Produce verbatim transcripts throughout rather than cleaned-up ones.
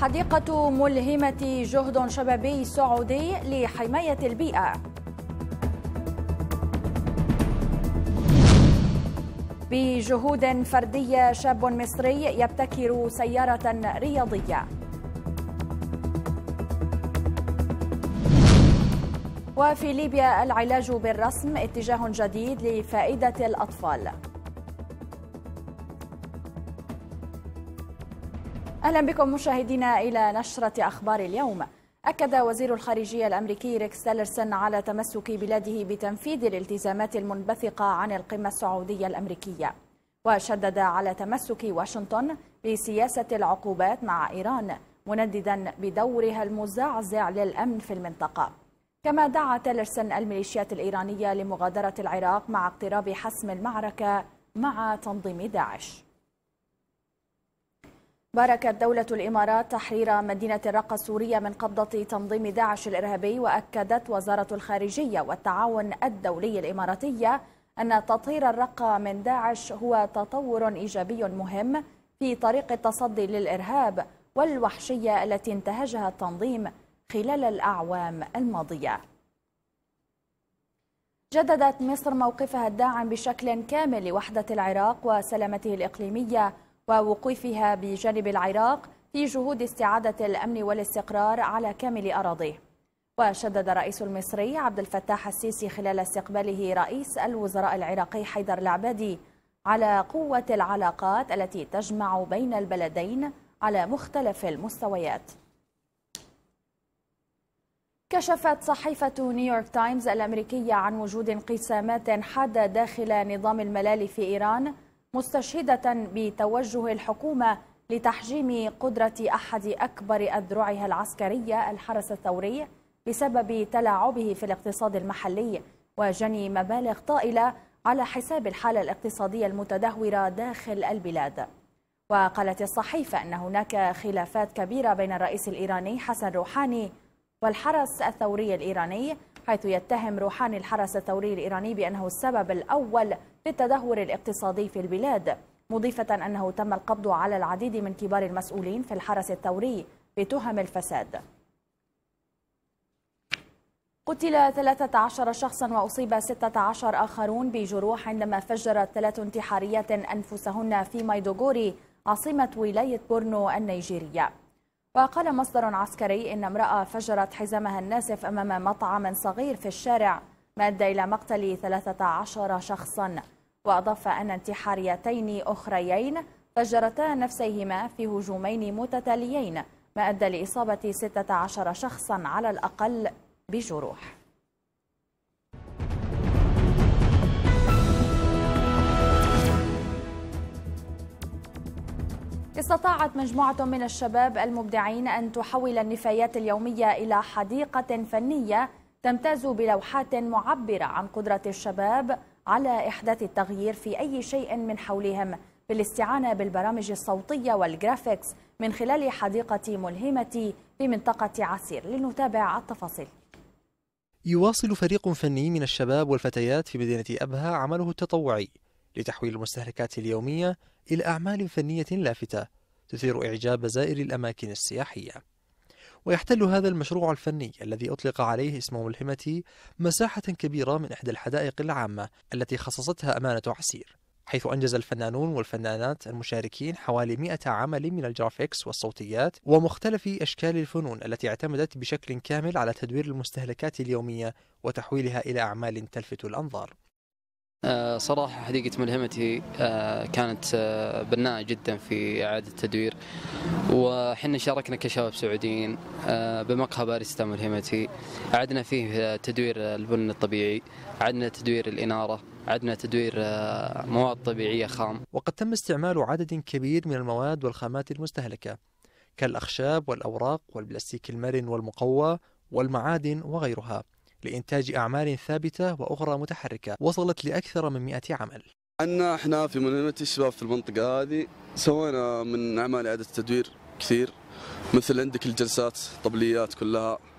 حديقة ملهمة، جهد شبابي سعودي لحماية البيئة. بجهود فردية، شاب مصري يبتكر سيارة رياضية. وفي ليبيا العلاج بالرسم، اتجاه جديد لفائدة الأطفال. أهلا بكم مشاهدينا إلى نشرة أخبار اليوم. أكد وزير الخارجية الأمريكي ريكس تيلرسون على تمسك بلاده بتنفيذ الالتزامات المنبثقة عن القمة السعودية الأمريكية، وشدد على تمسك واشنطن بسياسة العقوبات مع إيران، منددا بدورها المزعزع للأمن في المنطقة. كما دعا تيلرسون الميليشيات الإيرانية لمغادرة العراق مع اقتراب حسم المعركة مع تنظيم داعش. باركت دولة الإمارات تحرير مدينة الرقة السورية من قبضة تنظيم داعش الإرهابي، وأكدت وزارة الخارجية والتعاون الدولي الإماراتية أن تطهير الرقة من داعش هو تطور إيجابي مهم في طريق التصدي للإرهاب والوحشية التي انتهجها التنظيم خلال الأعوام الماضية. جددت مصر موقفها الداعم بشكل كامل لوحدة العراق وسلامته الإقليمية ووقوفها بجانب العراق في جهود استعادة الأمن والاستقرار على كامل أراضيه. وشدد الرئيس المصري عبد الفتاح السيسي خلال استقباله رئيس الوزراء العراقي حيدر العبادي على قوة العلاقات التي تجمع بين البلدين على مختلف المستويات. كشفت صحيفة نيويورك تايمز الأمريكية عن وجود انقسامات حادة داخل نظام الملال في إيران، مستشهدة بتوجه الحكومة لتحجيم قدرة أحد أكبر أذرعها العسكرية الحرس الثوري بسبب تلاعبه في الاقتصاد المحلي وجني مبالغ طائلة على حساب الحالة الاقتصادية المتدهورة داخل البلاد. وقالت الصحيفة أن هناك خلافات كبيرة بين الرئيس الإيراني حسن روحاني والحرس الثوري الإيراني، حيث يتهم روحاني الحرس الثوري الإيراني بأنه السبب الأول في التدهور الاقتصادي في البلاد، مضيفة أنه تم القبض على العديد من كبار المسؤولين في الحرس الثوري بتهم الفساد. قتل ثلاثة عشر شخصا وأصيب ستة عشر آخرون بجروح عندما فجرت ثلاث انتحاريات أنفسهن في مايدوغوري عاصمة ولاية بورنو النيجيرية. وقال مصدر عسكري إن امرأة فجرت حزامها الناسف أمام مطعم صغير في الشارع ما أدى إلى مقتل ثلاثة عشر شخصا. وأضاف أن انتحاريتين أخريين فجرتا نفسيهما في هجومين متتاليين ما أدى لإصابة ستة عشر شخصا على الأقل بجروح. استطاعت مجموعة من الشباب المبدعين أن تحول النفايات اليومية إلى حديقة فنية تمتاز بلوحات معبرة عن قدرة الشباب على إحداث التغيير في أي شيء من حولهم بالاستعانة بالبرامج الصوتية والجرافيكس من خلال حديقة ملهمة في منطقة عسير. لنتابع التفاصيل. يواصل فريق فني من الشباب والفتيات في مدينة أبها عمله التطوعي لتحويل المستهلكات اليومية إلى أعمال فنية لافتة تثير إعجاب زائري الأماكن السياحية. ويحتل هذا المشروع الفني الذي أطلق عليه اسم ملهمة مساحة كبيرة من إحدى الحدائق العامة التي خصصتها أمانة عسير، حيث أنجز الفنانون والفنانات المشاركين حوالي مئة عمل من الجرافيكس والصوتيات ومختلف أشكال الفنون التي اعتمدت بشكل كامل على تدوير المستهلكات اليومية وتحويلها إلى أعمال تلفت الأنظار. صراحة حديقة ملهمتي كانت بناءة جدا في إعادة التدوير، وحنا شاركنا كشباب سعوديين بمقهى باريستا ملهمتي، أعدنا فيه تدوير البن الطبيعي، أعدنا تدوير الإنارة، أعدنا تدوير مواد طبيعية خام. وقد تم استعمال عدد كبير من المواد والخامات المستهلكة كالأخشاب والأوراق والبلاستيك المرن والمقوى والمعادن وغيرها لإنتاج أعمال ثابتة وأخرى متحركة وصلت لأكثر من مئة عمل. عندنا احنا في ملهمة الشباب في المنطقة هذه سوينا من أعمال إعادة التدوير كثير، مثل عندك الجلسات طبليات كلها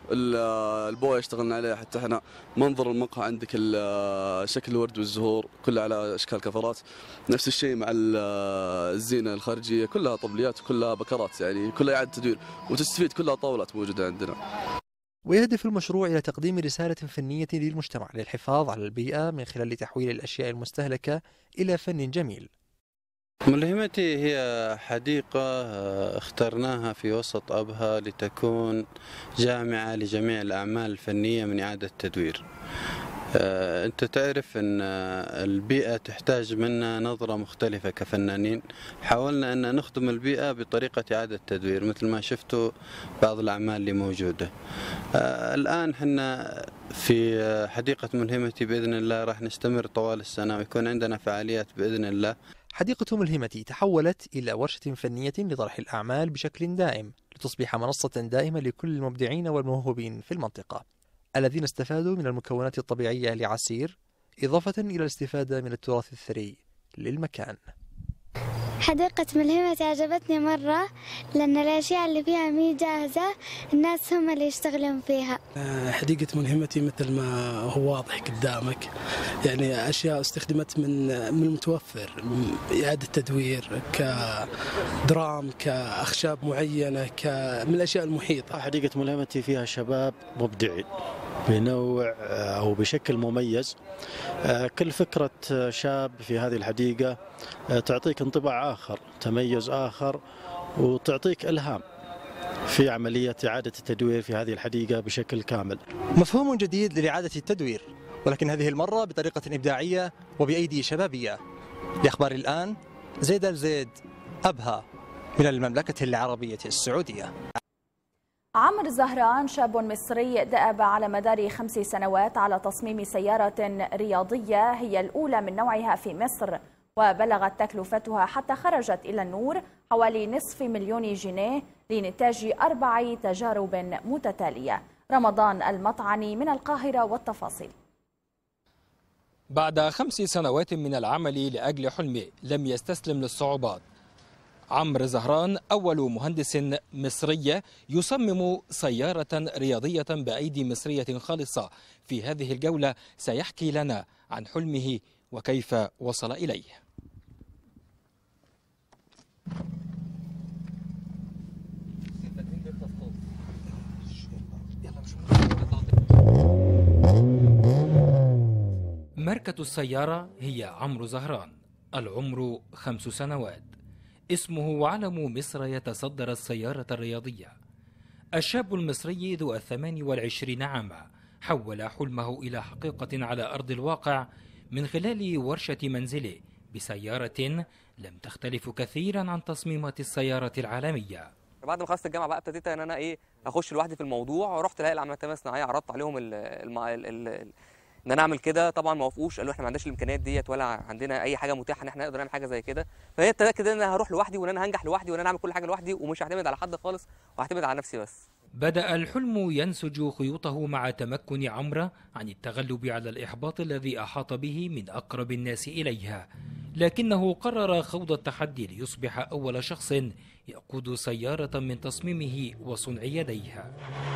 البويه اشتغلنا عليه، حتى احنا منظر المقهى عندك شكل الورد والزهور كلها على اشكال كفرات. نفس الشيء مع الزينه الخارجيه كلها طبليات وكلها بكرات، يعني كلها اعاده تدوير وتستفيد، كلها طاولات موجوده عندنا. ويهدف المشروع إلى تقديم رسالة فنية للمجتمع للحفاظ على البيئة من خلال تحويل الأشياء المستهلكة إلى فن جميل. ملهمتي هي حديقة اخترناها في وسط أبها لتكون جامعة لجميع الأعمال الفنية من إعادة التدوير. أنت تعرف أن البيئة تحتاج منا نظرة مختلفة كفنانين، حاولنا أن نخدم البيئة بطريقة إعادة التدوير مثل ما شفتوا بعض الأعمال اللي موجودة. الآن حنا في حديقة ملهمتي بإذن الله راح نستمر طوال السنة ويكون عندنا فعاليات بإذن الله. حديقة ملهمتي تحولت إلى ورشة فنية لطرح الأعمال بشكل دائم لتصبح منصة دائمة لكل المبدعين والموهوبين في المنطقة الذين استفادوا من المكونات الطبيعية لعسير، إضافة إلى الاستفادة من التراث الثري للمكان. حديقة ملهمتي عجبتني مرة لأن الأشياء اللي فيها مي جاهزة، الناس هم اللي يشتغلون فيها. حديقة ملهمتي مثل ما هو واضح قدامك، يعني أشياء استخدمت من من المتوفر، إعادة تدوير كدرام، كأخشاب معينة، من الأشياء المحيطة. حديقة ملهمتي فيها شباب مبدعين بنوع أو بشكل مميز. كل فكرة شاب في هذه الحديقة تعطيك انطباع آخر، تميز آخر، وتعطيك إلهام في عملية إعادة التدوير في هذه الحديقة بشكل كامل. مفهوم جديد لإعادة التدوير، ولكن هذه المرة بطريقة إبداعية وبأيدي شبابية. لأخبار الآن، زيد الزيد، أبها، من المملكة العربية السعودية. عمرو زهران شاب مصري دأب على مدار خمس سنوات على تصميم سيارة رياضية هي الأولى من نوعها في مصر، وبلغت تكلفتها حتى خرجت إلى النور حوالي نصف مليون جنيه لنتاج أربع تجارب متتالية. رمضان المطعني من القاهرة والتفاصيل. بعد خمس سنوات من العمل لأجل حلمه لم يستسلم للصعوبات. عمرو زهران أول مهندس مصري يصمم سيارة رياضية بأيدي مصرية خالصة. في هذه الجولة سيحكي لنا عن حلمه وكيف وصل إليه. ماركة السيارة هي عمرو زهران، العمر خمس سنوات، اسمه وعلم مصر يتصدر السيارة الرياضية. الشاب المصري ذو الثمان والعشرين عاما حول حلمه إلى حقيقة على أرض الواقع من خلال ورشة منزله بسيارة لم تختلف كثيرا عن تصميمات السيارة العالمية. بعد ما خلصت الجامعه بقى ابتديت ان انا ايه اخش لوحدي في الموضوع، ورحت لهيئه العمليات الصناعيه عرضت عليهم ال ال ال ال ان انا اعمل كده. طبعا ما وافقوش، قالوا احنا ما عندناش الامكانيات ديت ولا عندنا اي حاجه متاحه ان احنا نقدر نعمل حاجه زي كده. فهي ابتدت كده ان انا هروح لوحدي وان انا هنجح لوحدي وان انا اعمل كل حاجه لوحدي ومش هعتمد على حد خالص وهعتمد على نفسي بس. بدأ الحلم ينسج خيوطه مع تمكن عمرو عن التغلب على الإحباط الذي أحاط به من أقرب الناس إليها، لكنه قرر خوض التحدي ليصبح أول شخص يقود سيارة من تصميمه وصنع يديها.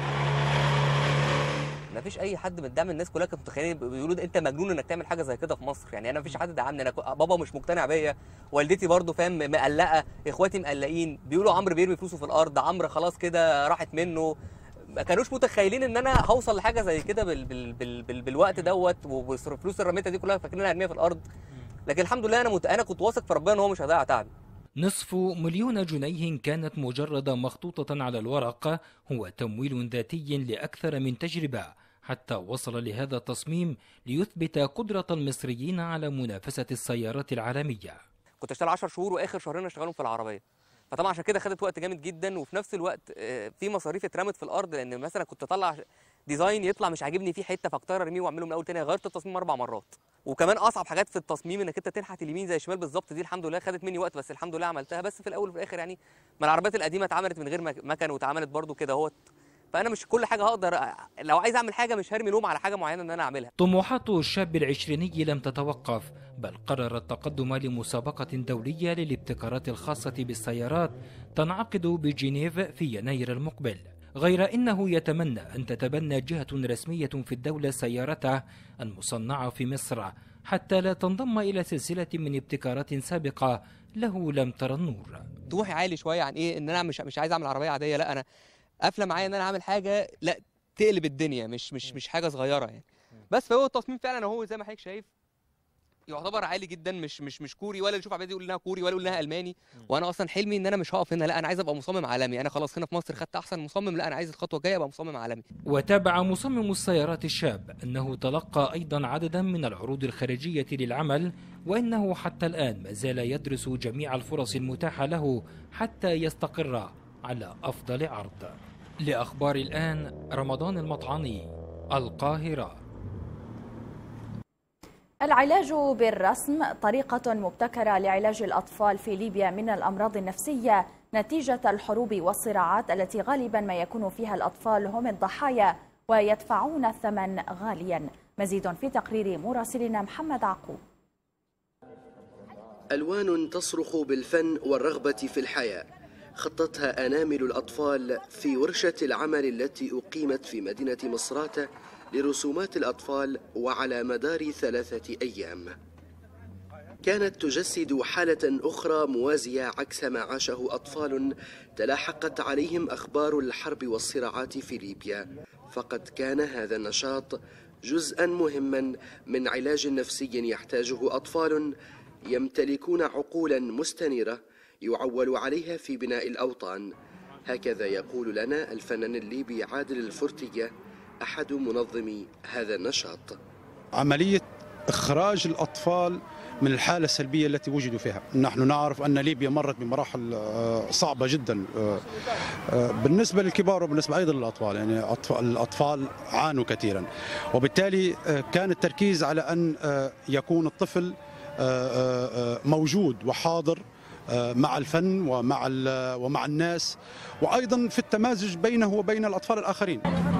ما فيش اي حد من دعم، الناس كلها كانت متخيلين بيقولوا انت مجنون انك تعمل حاجه زي كده في مصر. يعني انا ما فيش حد دعمني، انا بابا مش مقتنع بيا، والدتي برضو فاهم مقلقه، اخواتي مقلقين، بيقولوا عمرو بيرمي فلوسه في الارض، عمرو خلاص كده راحت منه. ما كانوش متخيلين ان انا هوصل لحاجه زي كده بال بال بال بال بالوقت دوت، والفلوس الرميتها دي كلها فاكرين ارميها في الارض. لكن الحمد لله انا مت... انا كنت واثق في ربنا ان هو مش هيضيع تعبي. نصف مليون جنيه كانت مجرد مخطوطة على الورق، هو تمويل ذاتي لأكثر من تجربة حتى وصل لهذا التصميم ليثبت قدرة المصريين على منافسة السيارات العالمية. كنت اشتغل عشر شهور واخر شهرين اشتغلهم في العربية، فطبعا عشان كده خدت وقت جامد جدا، وفي نفس الوقت في مصاريف اترمت في الارض، لان مثلا كنت اطلع ديزاين يطلع مش عاجبني فيه حته فاضطر ارميه واعمله من اول تاني. غيرت التصميم اربع مرات. وكمان اصعب حاجات في التصميم انك انت تنحت اليمين زي الشمال بالظبط، دي الحمد لله خدت مني وقت، بس الحمد لله عملتها. بس في الاول وفي الاخر يعني ما العربيات القديمه اتعملت من غير مكن واتعملت برده كده اهوت، فانا مش كل حاجه هقدر، لو عايز اعمل حاجه مش هرمي لوم على حاجه معينه ان انا اعملها. طموحات الشاب العشريني لم تتوقف، بل قرر التقدم لمسابقه دوليه للابتكارات الخاصه بالسيارات تنعقد بجنيف في يناير المقبل، غير إنه يتمنى أن تتبنى جهة رسمية في الدولة سيارته المصنعة في مصر حتى لا تنضم إلى سلسلة من ابتكارات سابقة له لم ترى النور. طموحي عالي شويه عن ايه، ان انا مش مش عايز اعمل عربيه عاديه، لا انا قافله معايا ان انا اعمل حاجه لا تقلب الدنيا، مش مش مش حاجه صغيره يعني. بس فهو التصميم فعلا هو زي ما حضرتك شايف يعتبر عالي جدا، مش مش مش كوري، ولا اللي يشوف عبادي يقول انها كوري ولا يقول انها الماني. وانا اصلا حلمي ان انا مش هقف هنا، لا انا عايز ابقى مصمم عالمي. انا خلاص هنا في مصر خدت احسن مصمم، لا انا عايز الخطوه الجايه ابقى مصمم عالمي. وتابع مصمم السيارات الشاب أنه تلقى أيضا عددا من العروض الخارجية للعمل، وأنه حتى الآن ما زال يدرس جميع الفرص المتاحة له حتى يستقر على أفضل عرض. لأخبار الآن، رمضان المطعني، القاهرة. العلاج بالرسم طريقة مبتكرة لعلاج الأطفال في ليبيا من الأمراض النفسية نتيجة الحروب والصراعات التي غالبا ما يكون فيها الأطفال هم الضحايا ويدفعون الثمن غاليا. مزيد في تقرير مراسلنا محمد عقوب. ألوان تصرخ بالفن والرغبة في الحياة، خطتها أنامل الأطفال في ورشة العمل التي أقيمت في مدينة مصراتة لرسومات الأطفال وعلى مدار ثلاثة أيام. كانت تجسد حالة أخرى موازية عكس ما عاشه أطفال تلاحقت عليهم أخبار الحرب والصراعات في ليبيا، فقد كان هذا النشاط جزءا مهما من علاج نفسي يحتاجه أطفال يمتلكون عقولا مستنيرة يعول عليها في بناء الأوطان. هكذا يقول لنا الفنان الليبي عادل الفرتية أحد منظمي هذا النشاط. عملية إخراج الأطفال من الحالة السلبية التي وجدوا فيها. نحن نعرف أن ليبيا مرت بمراحل صعبة جدا بالنسبة للكبار وبالنسبة أيضا للأطفال، يعني الأطفال عانوا كثيرا، وبالتالي كان التركيز على أن يكون الطفل موجود وحاضر مع الفن ومع ومع الناس، وأيضا في التمازج بينه وبين الأطفال الآخرين.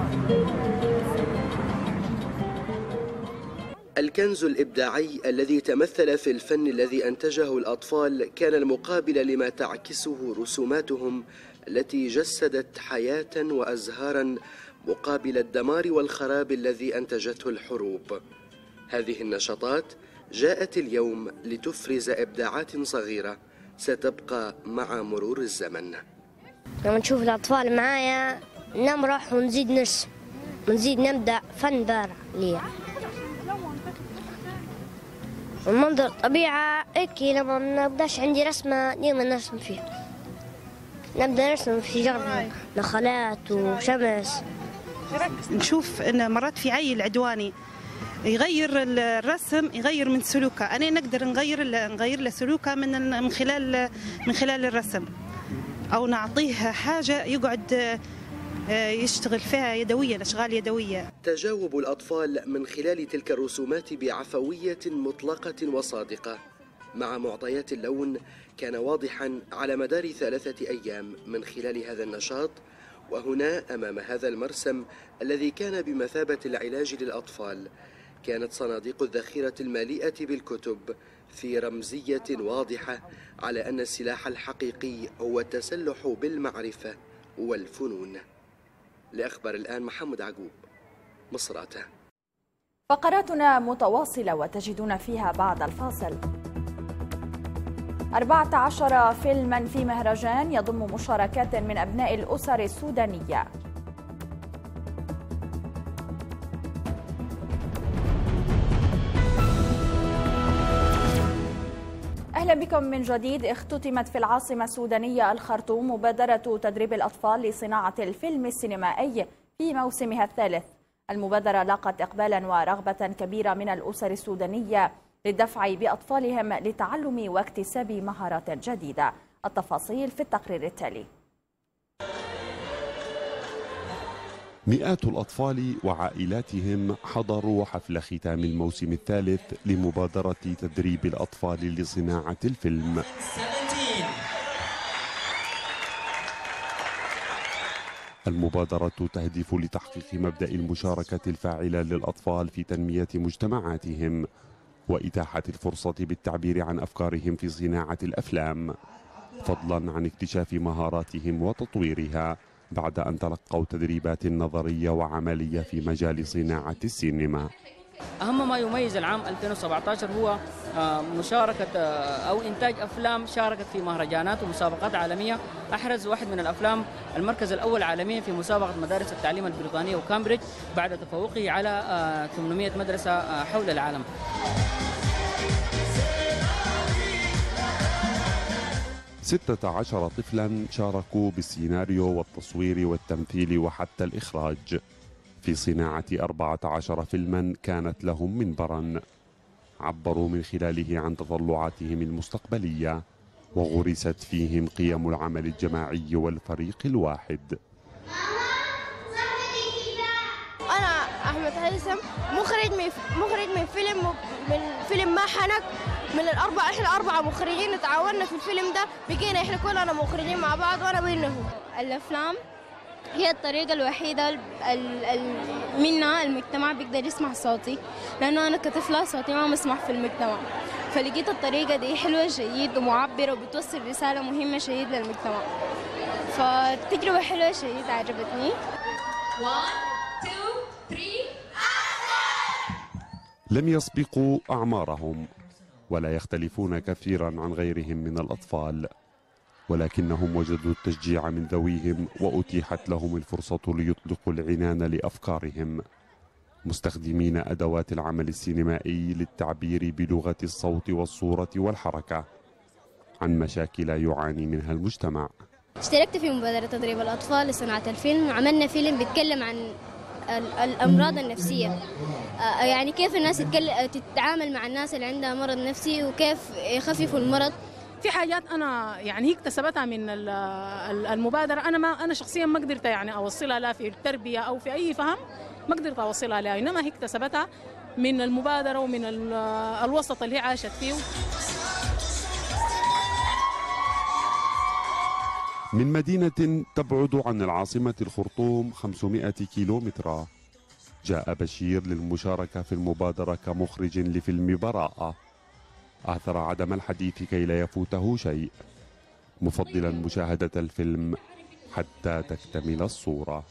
الكنز الإبداعي الذي تمثل في الفن الذي أنتجه الأطفال كان المقابل لما تعكسه رسوماتهم التي جسدت حياة وأزهارا مقابل الدمار والخراب الذي أنتجته الحروب. هذه النشاطات جاءت اليوم لتفرز إبداعات صغيرة ستبقى مع مرور الزمن. لما نشوف الأطفال معايا نمرح ونزيد نرسم ونزيد نبدأ فن بارع لي. المنظر الطبيعة هيك لما ما نبداش عندي رسمة ديما نرسم فيها، نبدأ نرسم في شجر نخلات وشمس. نشوف إن مرات في عيل عدواني يغير الرسم، يغير من سلوكه، أنا نقدر نغير نغير له سلوكه من من خلال من خلال الرسم، أو نعطيه حاجة يقعد يشتغل فيها يدويا، أشغال يدوية. تجاوب الأطفال من خلال تلك الرسومات بعفوية مطلقة وصادقة مع معطيات اللون كان واضحا على مدار ثلاثة أيام من خلال هذا النشاط. وهنا أمام هذا المرسم الذي كان بمثابة العلاج للأطفال كانت صناديق الذخيرة المليئة بالكتب في رمزية واضحة على أن السلاح الحقيقي هو التسلح بالمعرفة والفنون. لأخبار الآن محمد عقوب، مصراتة. فقراتنا متواصلة وتجدون فيها بعد الفاصل أربعة عشر فيلما في مهرجان يضم مشاركات من أبناء الأسر السودانية. أهلا بكم من جديد. اختتمت في العاصمة السودانية الخرطوم مبادرة تدريب الأطفال لصناعة الفيلم السينمائي في موسمها الثالث. المبادرة لاقت إقبالا ورغبة كبيرة من الأسر السودانية للدفع بأطفالهم لتعلم واكتساب مهارات جديدة. التفاصيل في التقرير التالي. مئات الأطفال وعائلاتهم حضروا حفل ختام الموسم الثالث لمبادرة تدريب الأطفال لصناعة الفيلم. المبادرة تهدف لتحقيق مبدأ المشاركة الفاعلة للأطفال في تنمية مجتمعاتهم وإتاحة الفرصة بالتعبير عن أفكارهم في صناعة الأفلام، فضلا عن اكتشاف مهاراتهم وتطويرها بعد أن تلقوا تدريبات نظرية وعملية في مجال صناعة السينما. أهم ما يميز العام ألفين وسبعة عشر هو مشاركة أو إنتاج أفلام شاركت في مهرجانات ومسابقات عالمية. أحرز واحد من الأفلام المركز الأول عالميا في مسابقة مدارس التعليم البريطانية وكامبريدج بعد تفوقه على ثمانمائة مدرسة حول العالم. ستة عشر طفلا شاركوا بالسيناريو والتصوير والتمثيل وحتى الإخراج في صناعة أربعة عشر فيلما كانت لهم منبرا عبروا من خلاله عن تطلعاتهم المستقبلية وغرست فيهم قيم العمل الجماعي والفريق الواحد. أنا أحمد هيثم مخرج من مخرج من فيلم من فيلم ما حنك. من الأربعة إحنا أربعة مخرجين تعاوننا في الفيلم ده، بقينا إحنا كلنا مخرجين مع بعض وأنا بينهم. الأفلام هي الطريقة الوحيدة منها المجتمع بيقدر يسمع صوتي، لأنه أنا كطفلة صوتي ما مسمع في المجتمع، فلقيت الطريقة دي حلوة جيد ومعبرة وبتوصل رسالة مهمة جيد للمجتمع، فالتجربة حلوة جيد عجبتني. لم يسبقوا أعمارهم ولا يختلفون كثيرا عن غيرهم من الأطفال، ولكنهم وجدوا التشجيع من ذويهم وأتيحت لهم الفرصة ليطلقوا العنان لأفكارهم مستخدمين أدوات العمل السينمائي للتعبير بلغة الصوت والصورة والحركة عن مشاكل يعاني منها المجتمع. اشتركت في مبادرة تدريب الأطفال لصناعة الفيلم، وعملنا فيلم بيتكلم عن الأمراض النفسية، يعني كيف الناس تتعامل مع الناس اللي عندها مرض نفسي وكيف يخففوا المرض. في حاجات انا يعني هي اكتسبتها من المبادره، انا ما انا شخصيا ما قدرت يعني اوصلها لا في التربيه او في اي فهم، ما قدرت اوصلها لها، انما هي اكتسبتها من المبادره ومن الوسط اللي هي عاشت فيه. من مدينة تبعد عن العاصمة الخرطوم خمسمائة كيلومترا جاء بشير للمشاركة في المبادرة كمخرج لفيلم براءة. آثر عدم الحديث كي لا يفوته شيء، مفضلا مشاهدة الفيلم حتى تكتمل الصورة.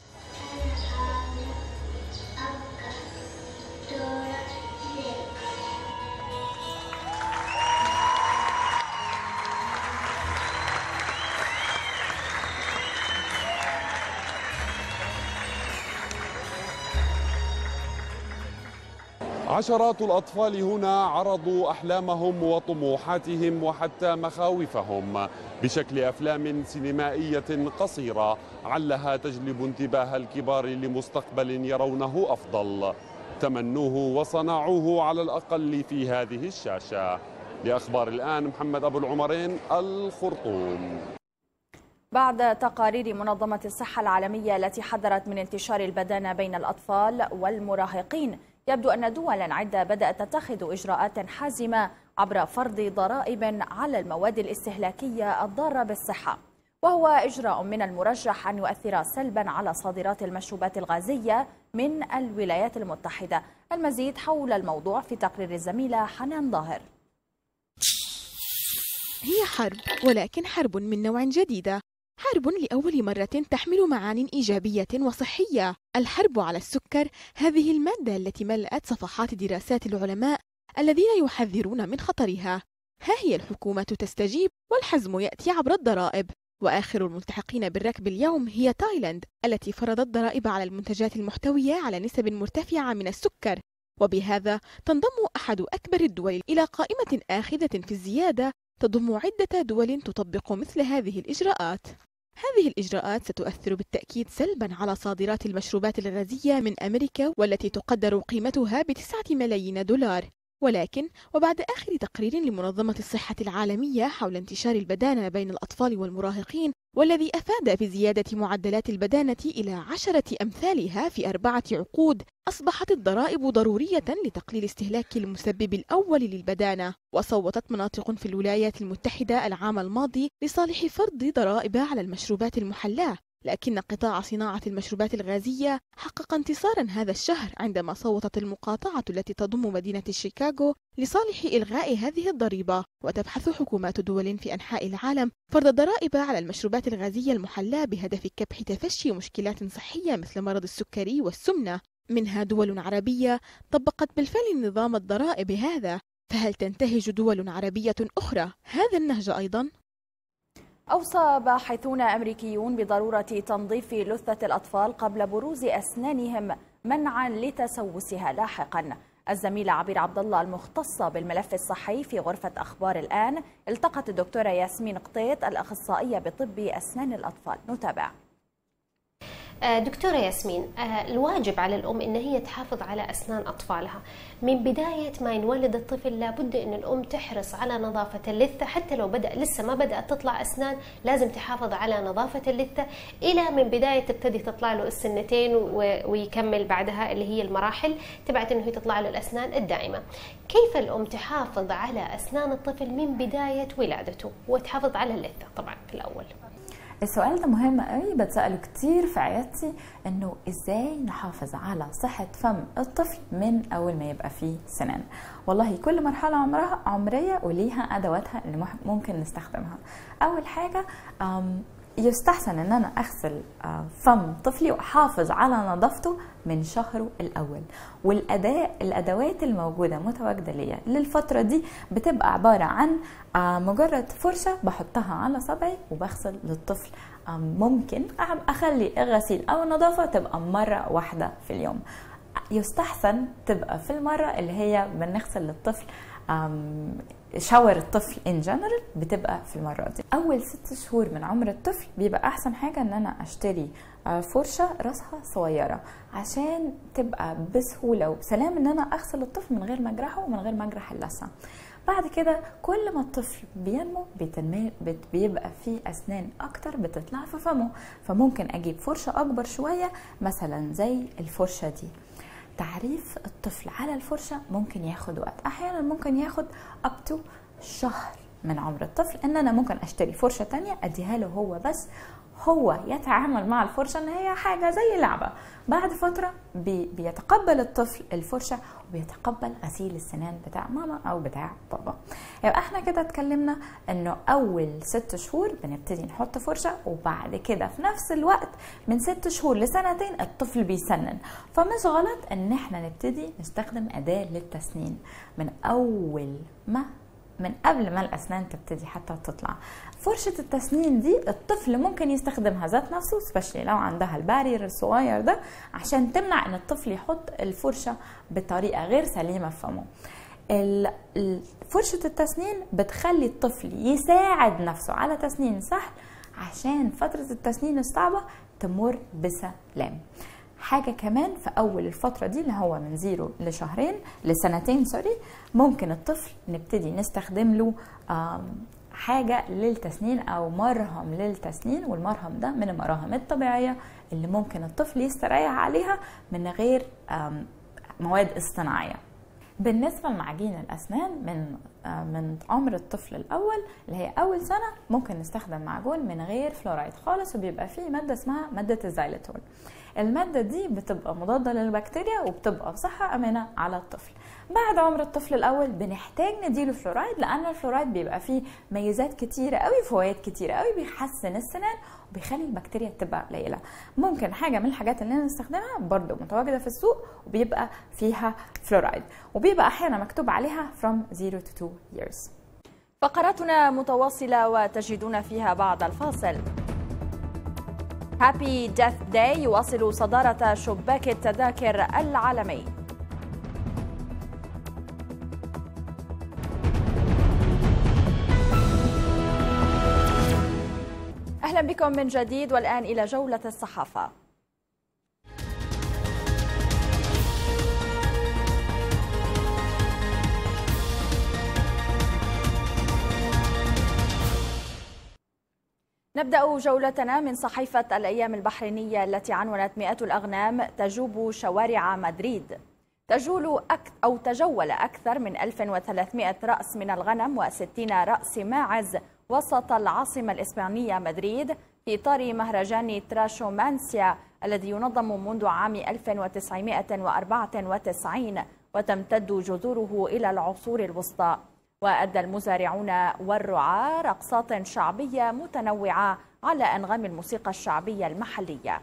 عشرات الأطفال هنا عرضوا أحلامهم وطموحاتهم وحتى مخاوفهم بشكل أفلام سينمائية قصيرة علها تجلب انتباه الكبار لمستقبل يرونه أفضل تمنوه وصنعوه على الأقل في هذه الشاشة. لأخبار الآن محمد أبو العمرين، الخرطوم. بعد تقارير منظمة الصحة العالمية التي حذرت من انتشار البدانة بين الأطفال والمراهقين، يبدو أن دولا عدة بدأت تتخذ إجراءات حازمة عبر فرض ضرائب على المواد الاستهلاكية الضارة بالصحة، وهو إجراء من المرجح أن يؤثر سلبا على صادرات المشروبات الغازية من الولايات المتحدة. المزيد حول الموضوع في تقرير الزميلة حنان ظاهر. هي حرب، ولكن حرب من نوع جديدة، حرب لأول مرة تحمل معان إيجابية وصحية. الحرب على السكر، هذه المادة التي ملأت صفحات دراسات العلماء الذين يحذرون من خطرها. ها هي الحكومة تستجيب والحزم يأتي عبر الضرائب، وآخر الملتحقين بالركب اليوم هي تايلاند التي فرضت ضرائب على المنتجات المحتوية على نسب مرتفعة من السكر، وبهذا تنضم أحد أكبر الدول إلى قائمة آخذة في الزيادة تضم عدة دول تطبق مثل هذه الإجراءات. هذه الإجراءات ستؤثر بالتأكيد سلبا على صادرات المشروبات الغازية من أمريكا والتي تقدر قيمتها بتسعة ملايين دولار. ولكن وبعد آخر تقرير لمنظمة الصحة العالمية حول انتشار البدانة بين الأطفال والمراهقين والذي أفاد بزيادة معدلات البدانة إلى عشرة أمثالها في أربعة عقود، أصبحت الضرائب ضرورية لتقليل استهلاك المسبب الأول للبدانة. وصوتت مناطق في الولايات المتحدة العام الماضي لصالح فرض ضرائب على المشروبات المحلاة، لكن قطاع صناعة المشروبات الغازية حقق انتصارا هذا الشهر عندما صوتت المقاطعة التي تضم مدينة شيكاغو لصالح إلغاء هذه الضريبة، وتبحث حكومات دول في أنحاء العالم فرض الضرائب على المشروبات الغازية المحلاة بهدف كبح تفشي مشكلات صحية مثل مرض السكري والسمنة. منها دول عربية طبقت بالفعل نظام الضرائب هذا، فهل تنتهج دول عربية أخرى هذا النهج أيضا؟ أوصى باحثون أمريكيون بضرورة تنظيف لثة الأطفال قبل بروز أسنانهم منعا لتسوسها لاحقا. الزميلة عبير عبد الله المختصة بالملف الصحي في غرفة أخبار الآن التقت الدكتورة ياسمين قطيط الأخصائية بطب أسنان الأطفال. نتابع. دكتورة ياسمين، الواجب على الأم إن هي تحافظ على أسنان أطفالها من بداية ما ينولد الطفل. لابد إن الأم تحرص على نظافة اللثة، حتى لو بدأ لسه ما بدأت تطلع أسنان لازم تحافظ على نظافة اللثة إلى من بداية تبتدي تطلع له السنتين ويكمل بعدها اللي هي المراحل تبعت إنه هي تطلع له الأسنان الدائمة. كيف الأم تحافظ على أسنان الطفل من بداية ولادته وتحافظ على اللثة طبعا في الأول؟ السؤال ده مهم قوي، بتسأله كتير في عيادتي، انه ازاي نحافظ على صحة فم الطفل من اول ما يبقى فيه سنان. والله كل مرحلة عمرها عمرية وليها ادواتها اللي ممكن نستخدمها. اول حاجة يستحسن ان انا اغسل فم طفلي واحافظ على نظافته من شهره الاول، والاداء الادوات الموجوده متواجده ليا للفتره دي بتبقى عباره عن مجرد فرشه بحطها على صبعي وبغسل للطفل. ممكن اخلي الغسيل او النظافه تبقى مره واحده في اليوم. يستحسن تبقى في المره اللي هي بنغسل للطفل شاور الطفل ان جنرال بتبقى في المره دي. اول ست شهور من عمر الطفل بيبقى احسن حاجه ان انا اشتري فرشه راسها صغيره عشان تبقى بسهوله وبسلام ان انا اغسل الطفل من غير ما اجرحه ومن غير ما اجرح اللثه. بعد كده كل ما الطفل بينمو بيبقى فيه اسنان اكتر بتطلع في فمه، فممكن اجيب فرشه اكبر شويه مثلا زي الفرشه دي. تعريف الطفل على الفرشة ممكن ياخد وقت، احيانا ممكن ياخد up to شهر من عمر الطفل ان انا ممكن اشتري فرشة تانية اديها له هو بس هو يتعامل مع الفرشة ان هي حاجة زي لعبة. بعد فترة بي بيتقبل الطفل الفرشة وبيتقبل غسيل السنان بتاع ماما او بتاع بابا. يبقى احنا كده اتكلمنا انه اول ست شهور بنبتدي نحط فرشة، وبعد كده في نفس الوقت من ست شهور لسنتين الطفل بيسنن. فمش غلط ان احنا نبتدي نستخدم اداة للتسنين من اول ما من قبل ما الاسنان تبتدي حتى تطلع. فرشة التسنين دي الطفل ممكن يستخدمها ذات نفسه سبيشلي لو عندها البارير الصغير ده عشان تمنع ان الطفل يحط الفرشة بطريقة غير سليمة في فمه. فرشة التسنين بتخلي الطفل يساعد نفسه على تسنين سهل عشان فترة التسنين الصعبة تمر بسلام. حاجة كمان في أول الفترة دي اللي هو من زيرو لشهرين لسنتين سوري ممكن الطفل نبتدي نستخدم له حاجة للتسنين أو مرهم للتسنين، والمرهم ده من المراهم الطبيعية اللي ممكن الطفل يستريح عليها من غير مواد اصطناعية. بالنسبة لمعجين الأسنان من من عمر الطفل الأول اللي هي أول سنة ممكن نستخدم معجون من غير فلورايد خالص، وبيبقى فيه مادة اسمها مادة الزيلاتول. المادة دي بتبقى مضادة للبكتيريا وبتبقى بصحة أمنة على الطفل. بعد عمر الطفل الأول بنحتاج نديله فلورايد لأن الفلورايد بيبقى فيه ميزات كتيرة قوي، فوائد كتيرة قوي، بيحسن السنان وبيخلي البكتيريا تبقى قليلة. ممكن حاجة من الحاجات اللي نستخدمها برضو متواجدة في السوق وبيبقى فيها فلورايد، وبيبقى أحيانا مكتوب عليها from zero to two years. فقراتنا متواصلة وتجدون فيها بعد الفاصل. هابي ديث داي يواصل صدارة شباك التذاكر العالمي. أهلا بكم من جديد، والآن إلى جولة الصحافة. نبدأ جولتنا من صحيفة الأيام البحرينية التي عنونت مئات الأغنام تجوب شوارع مدريد. تجول أك أو تجول أكثر من ألف وثلاثمئة رأس من الغنم وستين رأس ماعز وسط العاصمة الإسبانية مدريد في إطار مهرجان تراشومانسيا الذي ينظم منذ عام ألف وتسعمائة وأربعة وتسعين وتمتد جذوره إلى العصور الوسطى. وأدى المزارعون والرعاة رقصات شعبية متنوعة على أنغام الموسيقى الشعبية المحلية.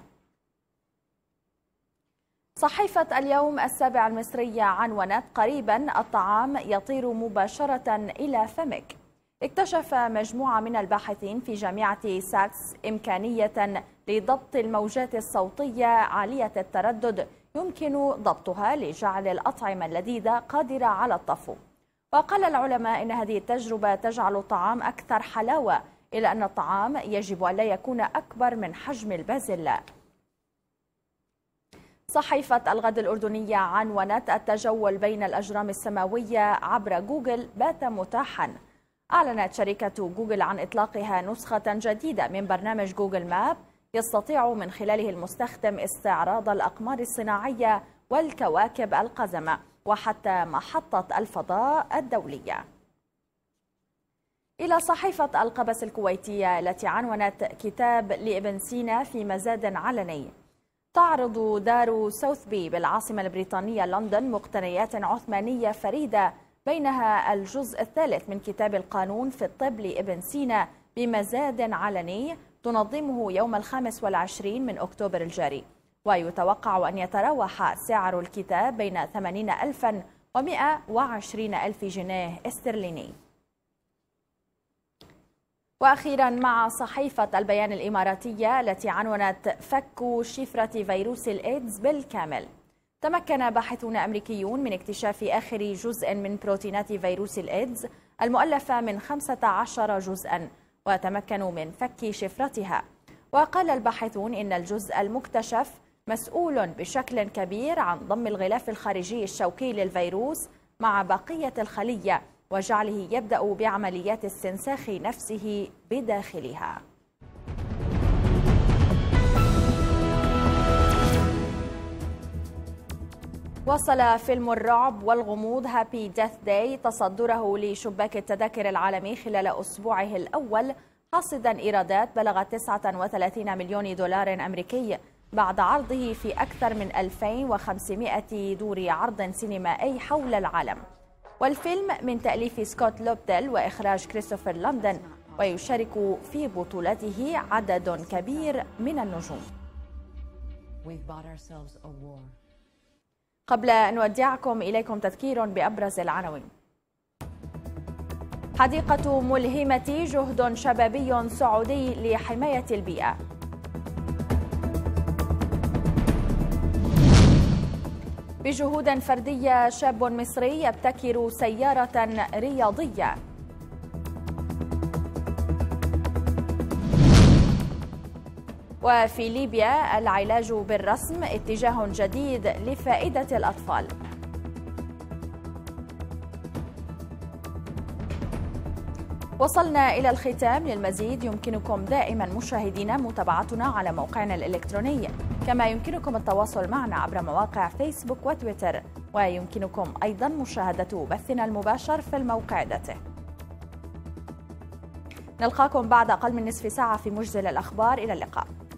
صحيفة اليوم السابع المصرية عنونت قريبا الطعام يطير مباشرة إلى فمك. اكتشف مجموعة من الباحثين في جامعة ساكس إمكانية لضبط الموجات الصوتية عالية التردد يمكن ضبطها لجعل الأطعمة اللذيذة قادرة على الطفو. وقال العلماء إن هذه التجربة تجعل الطعام أكثر حلاوة، إلا أن الطعام يجب أن لا يكون أكبر من حجم البازلاء. صحيفة الغد الأردنية عنونت التجول بين الأجرام السماوية عبر جوجل بات متاحا. أعلنت شركة جوجل عن إطلاقها نسخة جديدة من برنامج جوجل ماب يستطيع من خلاله المستخدم استعراض الأقمار الصناعية والكواكب القزمة وحتى محطة الفضاء الدولية. إلى صحيفة القبس الكويتية التي عنونت كتاب لابن سينا في مزاد علني. تعرض دار سوثبي بالعاصمة البريطانية لندن مقتنيات عثمانية فريدة، بينها الجزء الثالث من كتاب القانون في الطب لابن سينا بمزاد علني تنظمه يوم الخامس والعشرين من أكتوبر الجاري. ويتوقع أن يتراوح سعر الكتاب بين ثمانين ألفا ومئة وعشرين ألف جنيه استرليني. وأخيرا مع صحيفة البيان الإماراتية التي عنونت فك شفرة فيروس الإيدز بالكامل. تمكن باحثون أمريكيون من اكتشاف آخر جزء من بروتينات فيروس الإيدز المؤلفة من خمسة عشر جزءا، وتمكنوا من فك شفرتها. وقال الباحثون إن الجزء المكتشف مسؤول بشكل كبير عن ضم الغلاف الخارجي الشوكي للفيروس مع بقية الخلية وجعله يبدأ بعمليات استنساخ نفسه بداخلها. وصل فيلم الرعب والغموض هابي ديث داي تصدره لشباك التذاكر العالمي خلال أسبوعه الأول، حاصدا إيرادات بلغت تسعة وثلاثين مليون دولار أمريكي بعد عرضه في أكثر من ألفين وخمسمائة دور عرض سينمائي حول العالم. والفيلم من تأليف سكوت لوبديل وإخراج كريستوفر لندن، ويشارك في بطولته عدد كبير من النجوم. قبل أن نودعكم إليكم تذكير بأبرز العناوين. حديقة ملهمة جهد شبابي سعودي لحماية البيئة. بجهود فردية شاب مصري يبتكر سيارة رياضية. وفي ليبيا العلاج بالرسم اتجاه جديد لفائدة الأطفال. وصلنا إلى الختام. للمزيد يمكنكم دائما مشاهدينا متابعتنا على موقعنا الإلكتروني، كما يمكنكم التواصل معنا عبر مواقع فيسبوك وتويتر، ويمكنكم أيضا مشاهدة بثنا المباشر في الموقع ذاته. نلقاكم بعد أقل من نصف ساعة في مجزل الأخبار. إلى اللقاء.